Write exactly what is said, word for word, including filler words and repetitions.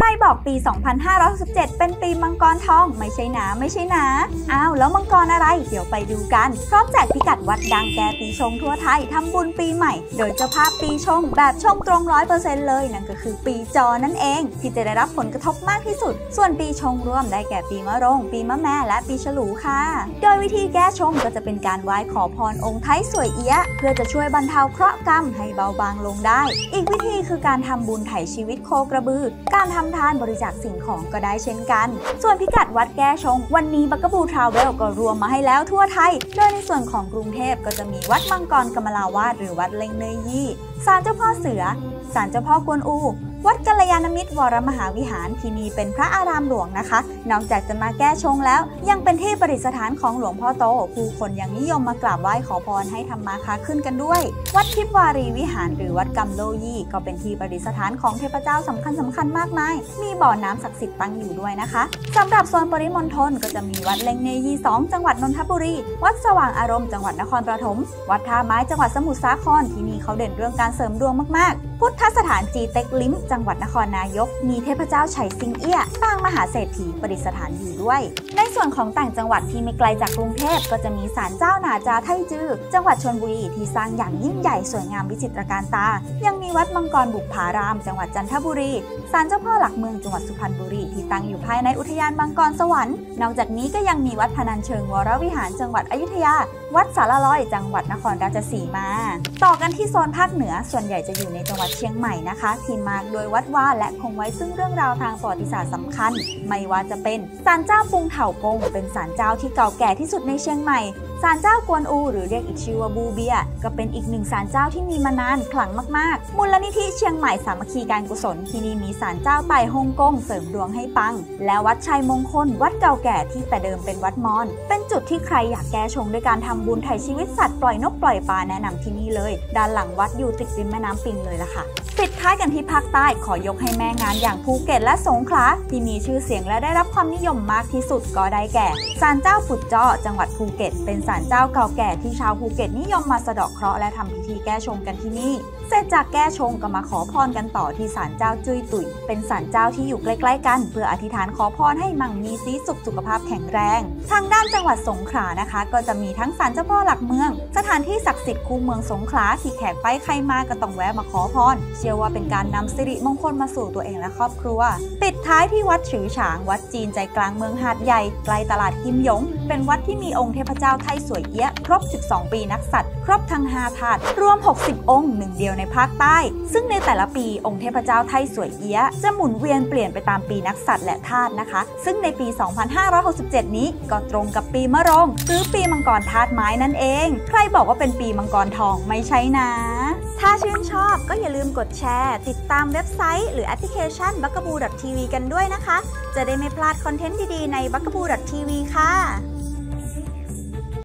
บอกปี สองพันห้าร้อยหกสิบเจ็ด เป็นปีมังกรทองไม่ใช่นะไม่ใช่นะอ้าวแล้วมังกรอะไรเดี๋ยวไปดูกันพร้อมแจกพิกัดวัดดังแก่ปีชงทั่วไทยทำบุญปีใหม่โดยเจ้าภาพปีชงแบบชงตรง ร้อยเปอร์เซ็นต์ เลยนั่นก็คือปีจอนั่นเองที่จะได้รับผลกระทบมากที่สุดส่วนปีชงรวมได้แก่ปีมะโรงปีมะแม่และปีฉลูค่ะโดยวิธีแก้ชงก็จะเป็นการไหว้ขอพรองค์ไทยสวยเอี้ยะเพื่อจะช่วยบรรเทาเคราะห์กรรมให้เบาบางลงได้อีกวิธีคือการทำบุญไถ่ชีวิตโคกระบือการทำทานบริจาคสิ่งของก็ได้เช่นกันส่วนพิกัดวัดแก้ชงวันนี้บักกะบูทราเวลก็รวมมาให้แล้วทั่วไทยโดยในส่วนของกรุงเทพก็จะมีวัดมังกรกมลาวาสหรือวัดเล็งเนยยี่ศาลเจ้าพ่อเสือศาลเจ้าพ่อกวนอูวัดกัลยาณมิตรวรมหาวิหารที่นี่เป็นพระอารามหลวงนะคะนอกจากจะมาแก้ชงแล้วยังเป็นที่ประดิษฐานของหลวงพ่อโตผู้คนยังนิยมมากราบไหว้ขอพรให้ทำมาค้าขึ้นกันด้วยวัดทิพวารีวิหารหรือวัดกัมโลยี่ก็เป็นที่ประดิษฐานของเทพเจ้าสำคัญสำคัญมากมายมีบ่อน้ำศักดิ์สิทธิ์ตั้งอยู่ด้วยนะคะสำหรับโซนปริมณฑลก็จะมีวัดเล็งเนยี่สองจังหวัดนนทบุรีวัดสว่างอารมณ์จังหวัดนครปฐมวัดท่าไม้จังหวัดสมุทรสาครที่นี่เขาเด่นเรื่องการเสริมดวงมากๆพุทธสถานจีเต็กลิ้มจังหวัดนครนายกมีเทพเจ้าไฉสิงเอี้ยปางมหาเศรษฐีประดิษฐานอยู่ด้วยในส่วนของต่างจังหวัดที่ไม่ไกลจากกรุงเทพก็จะมีศาลเจ้าหนาจาไทจือจังหวัดชลบุรีที่สร้างอย่างยิ่งใหญ่สวยงามวิจิตรการตายังมีวัดมังกรบุปผารามจังหวัดจันทบุรีศาลเจ้าพ่อหลักเมืองจังหวัดสุพรรณบุรีที่ตั้งอยู่ภายในอุทยานมังกรสวรรค์นอกจากนี้ก็ยังมีวัดพนัญเชิงวรวิหารจังหวัดอยุธยาวัดสารลอยจังหวัดนครราชสีมาต่อกันที่โซนภาคเหนือส่วนใหญ่จะอยู่ในจังหวัดเชียงใหม่นะคะที่มาโดยวัดว่าและคงไว้ซึ่งเรื่องราวทางประวัติศาสตร์สำคัญไม่ว่าจะเป็นศาลเจ้าปุงเถากงเป็นศาลเจ้าที่เก่าแก่ที่สุดในเชียงใหม่ศาลเจ้ากวนอูหรือเรียกอีกชื่อว่าบูเบียก็เป็นอีกหนึ่งศาลเจ้าที่มีมานานขลังมากๆมูลนิธิเชียงใหม่สามัคคีการกุศลที่นี่มีศาลเจ้าไต่ฮ่องกงเสริมดวงให้ปังและวัดชัยมงคลวัดเก่าแก่ที่แต่เดิมเป็นวัดมอญเป็นจุดที่ใครอยากแก้ชงด้วยการทำบุญไถ่ชีวิตสัตว์ปล่อยนกปล่อยปลาแนะนำที่นี่เลยด้านหลังวัดอยู่ติดริมแม่น้ำปิงเลยล่ะค่ะปิดท้ายกันที่ภาคใต้ขอยกให้แม่งานอย่างภูเก็ตและสงขลาที่มีชื่อเสียงและได้รับความนิยมมากที่สุดก็ได้แก่ศาลเจ้าปุดจ้อจังหวัดภูเก็ตเป็นศาลเจ้าเก่าแก่ที่ชาวภูเก็ตนิยมมาสะเดาะเคราะห์และทำพิธีแก้ชงกันที่นี่เสร็จจากแก้ชงก็มาขอพรกันต่อที่ศาลเจ้าจุยตุ๋ยเป็นศาลเจ้าที่อยู่ใกล้ๆกันเพื่ออธิษฐานขอพรให้มั่งมีสีสุขสุขภาพแข็งแรงทางด้านจังหวัดสงขลานะคะก็จะมีทั้งศาลเจ้าพ่อหลักเมืองสถานที่ศักดิ์สิทธิ์คู่เมืองสงขลาที่แขกไปใครมาก็ต้องแวะมาขอพรเชื่อว่าเป็นการนำสิริมงคลมาสู่ตัวเองและครอบครัวปิดท้ายที่วัดฉือฉางวัดจีนใจกลางเมืองหาดใหญ่ใกล้ตลาดกิมหยงเป็นวัดที่มีองค์เทพเจ้าไทยสวยเอี้ยะครบสิบสองปีนักษัตริย์ครบทั้งห้าธาตุรวมหกสิบองค์หนึ่งเดียวในภาคใต้ซึ่งในแต่ละปีองค์เทพเจ้าไทยสวยเอี้ยะจะหมุนเวียนเปลี่ยนไปตามปีนักษัตริย์และธาตุนะคะซึ่งในปี สองพันห้าร้อยหกสิบเจ็ด นี้ก็ตรงกับปีมะโรงหรือปีมังกรธาตุไม้นั่นเองใครบอกว่าเป็นปีมังกรทองไม่ใช่นะถ้าชื่นชอบก็อย่าลืมกดแชร์ติดตามเว็บไซต์หรือแอปพลิเคชัน บักกะบู ดอท ที วี กันด้วยนะคะจะได้ไม่พลาดคอนเทนต์ดีๆใน บักกะบู ดอท ที วี ค่ะ